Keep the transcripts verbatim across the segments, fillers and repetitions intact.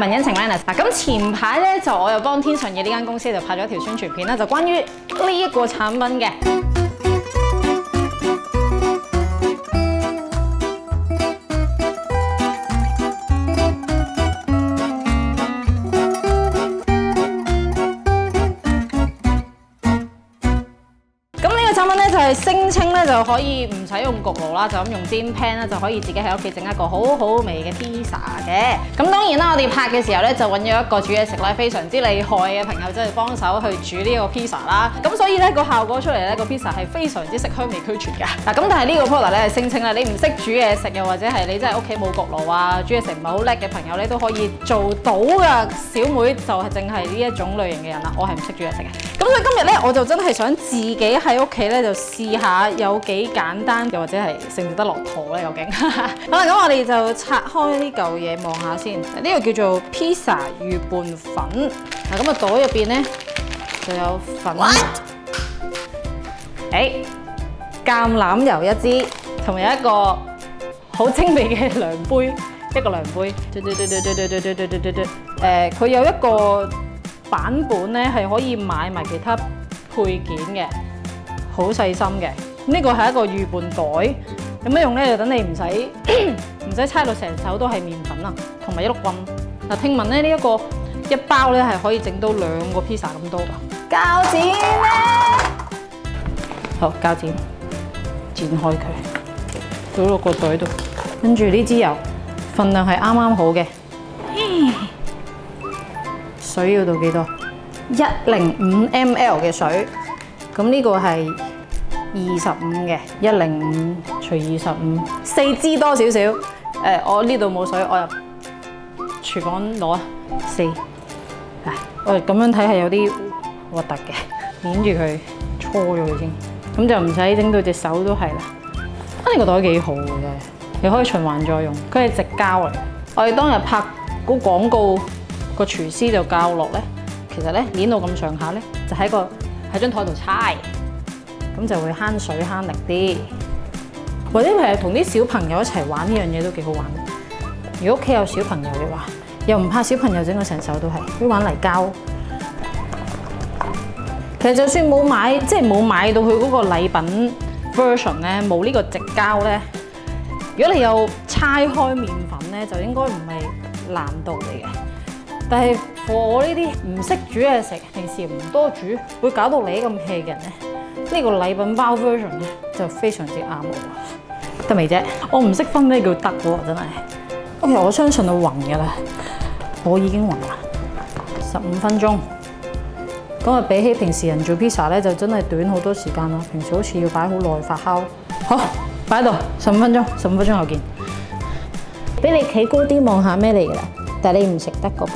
文欣晴 Lennis 嗱，咁前排咧就我又幫天順嘅呢間公司就拍咗條宣傳片啦，就關於呢一個產品嘅。產品咧就係聲稱咧就可以唔使用焗爐啦，就咁用煎 pan 咧就可以自己喺屋企整一個好好味嘅 pizza 嘅。咁當然啦，我哋拍嘅時候咧就揾咗一個煮嘢食咧非常之厲害嘅朋友，即係幫手去煮呢個 pizza 啦。咁所以咧個效果出嚟咧個 pizza 係非常之色香味俱全㗎。嗱咁但係呢個 product 咧係聲稱咧你唔識煮嘢食又或者係你真係屋企冇焗爐啊，煮嘢食唔係好叻嘅朋友咧都可以做到㗎。小妹就係淨係呢一種類型嘅人啦，我係唔識煮嘢食嘅。咁所以今日咧我就真係想自己喺屋企咧就試下有幾簡單，又或者係食唔食得落肚咧究竟？好啦，咁我哋就拆開呢嚿嘢望下先。呢、這個叫做 pizza 預拌粉。嗱咁啊袋入邊咧就有粉，誒橄欖油一支，同埋有一個好精美嘅量杯，一個量杯。誒佢有一個版本咧係可以買埋其他配件嘅。好細心嘅，呢個係一個預拌袋，有咩用咧？就等你唔使唔使猜到成手都係麵粉啊，同埋一碌棍。嗱，聽聞咧呢一個一包咧係可以整到兩個 pizza 咁多㗎。膠剪咧，好膠剪，剪開佢，倒落個袋度，跟住呢支油份量係啱啱好嘅。水要到幾多？一零五 ml 嘅水。咁呢個係二十五嘅，一零五除二十五，四支多少少。誒，我呢度冇水，我入廚房攞啊，四。嗱，我哋咁樣睇係有啲核突嘅，捏住佢搓咗佢先，咁就唔使整到隻手都係啦。啊，呢個袋幾好嘅，你可以循環再用，佢係直膠嚟。我哋當日拍嗰廣告，個廚師就教落咧，其實咧捏到咁上下咧，就喺個喺張台度猜，咁就會慳水慳力啲，或者係同啲小朋友一齊玩呢樣嘢都幾好玩。如果屋企有小朋友嘅話，又唔怕小朋友整到成手都係，可以玩泥膠。其實就算冇買，即係冇買到佢嗰個禮品 version 咧，冇呢個直膠咧，如果你有猜開麵粉咧，就應該唔係難度嚟嘅。但係我呢啲唔識煮嘢食，平時唔多煮，會搞到你咁 hea 嘅人咧，呢、這個禮品包 version 咧就非常之啱我。得未啫？我唔識分咩叫得喎，真係。OK， 我相信我暈㗎啦，我已經暈啦。十五分鐘，咁啊比起平時人做 pizza 咧，就真係短好多時間啦。平時好似要擺好耐發酵。好，擺喺度，十五分鐘，十五分鐘後見。俾你企高啲望下咩嚟㗎啦，但係你唔食得㗎噃。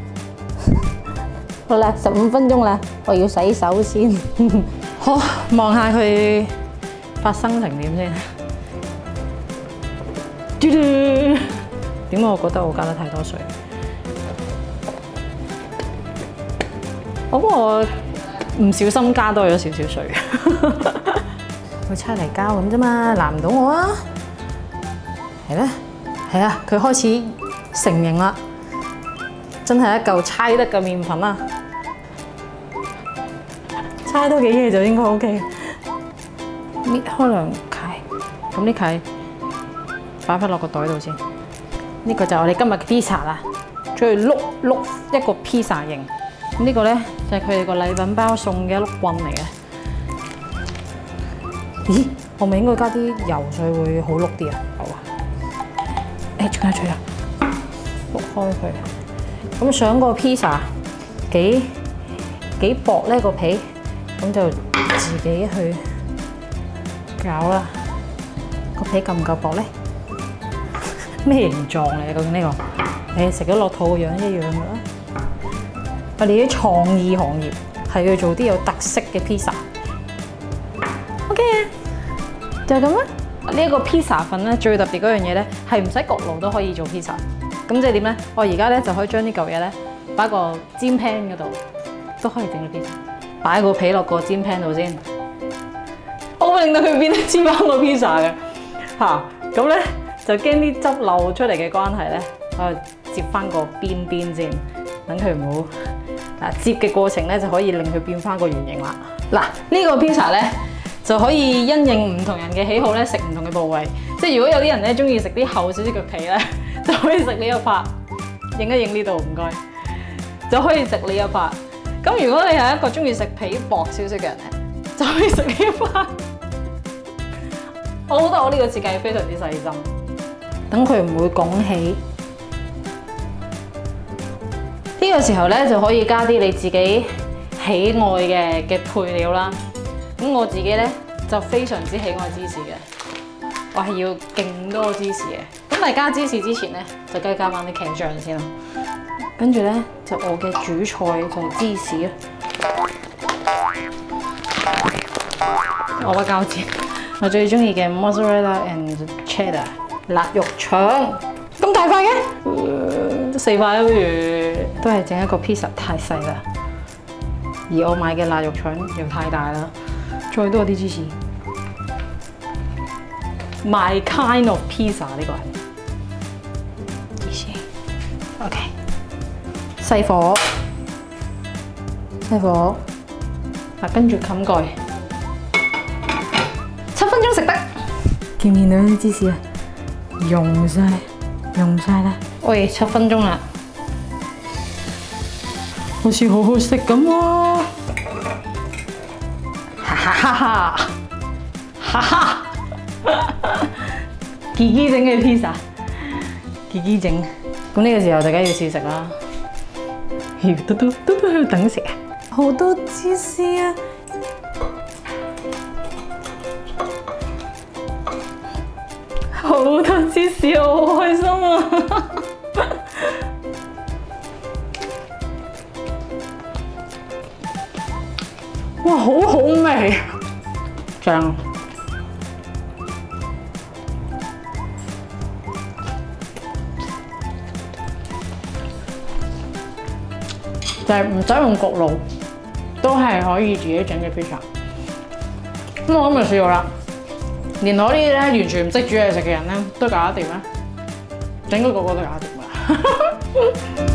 好啦，十五分鐘啦，我要洗手先。好，望下佢發生成點先。嘟嘟，點解我覺得我加得太多水？我覺得我唔小心加多咗少少水。佢猜泥膠咁啫嘛，難唔到我啊。係咧，係啊，佢開始成型啦。真係一嚿猜得嘅麵粉啦，猜多幾嘢就應該 OK。搣開兩塊，咁呢塊擺翻落個袋度先。呢個就係我哋今日嘅 pizza 啦，再碌碌一個 pizza 型。咁呢個咧就係佢哋個禮品包送嘅一碌棍嚟嘅。咦？我咪應該加啲油水會好碌啲啊？好啊。誒，仲有仲有，碌開佢。咁想個 pizza 幾幾薄呢個皮，咁就自己去搞啦。個皮夠唔夠薄咧？咩形狀嚟？究竟呢個？誒，食咗落肚個樣一樣噶啦。我哋啲創意行業係要做啲有特色嘅 pizza。OK 啊，就係咁啦。呢一個 pizza 粉咧，最特別嗰樣嘢咧，係唔使焗爐都可以做 pizza。咁即係點咧？我而家咧就可以將呢嚿嘢咧擺個煎 pan 嗰度，都可以整到 pizza。擺個皮落個煎 pan 度先，我會令到佢變得似翻個 pizza 嘅嚇。咁咧就驚啲汁漏出嚟嘅關係咧，我摺翻個邊邊先，等佢唔好嗱摺嘅過程咧就可以令佢變翻個圓形啦。嗱，呢個 pizza 咧就可以因應唔同人嘅喜好咧食唔同嘅部位。即係如果有啲人咧中意食啲厚少少嘅皮咧，就可以食呢一 part。影一影呢度唔該，就可以食呢一 part。咁如果你係一個中意食皮薄少少嘅人咧，就可以食呢一 part。我覺得我呢個設計非常之細心，等佢唔會拱起。呢個時候咧就可以加啲你自己喜愛嘅嘅配料啦。咁我自己咧就非常之喜愛芝士嘅，我係要勁多芝士嘅。咁但係加芝士之前咧，就梗係加翻啲茄醬先啦。跟住咧就我嘅主菜就係芝士啊，我個膠紙，我最中意嘅 mozzarella and cheddar 辣肉腸，咁大塊嘅，呃、四塊不如都係整一個 pizza 太細啦。而我買嘅辣肉腸又太大啦，再多啲芝士。My kind of pizza 呢個係。OK， 細火，細火，嗱跟住冚蓋，七分鐘食得。見唔見到啲芝士啊？溶晒，溶晒啦！喂，七分鐘啦，好似好好食咁喎！哈哈哈哈，哈哈！自己整嘅 pizza， 自己整。咁呢個時候大家要試食啦。嘟嘟嘟嘟喺度等食啊！好多芝士啊！好多芝士，我好開心啊！哇，好好味，正！就係唔使用焗爐，都係可以自己整嘅 pizza。咁我今日試過啦，連我呢啲咧完全唔識煮嘢食嘅人咧，都搞得掂啦，整個個個都搞得掂㗎。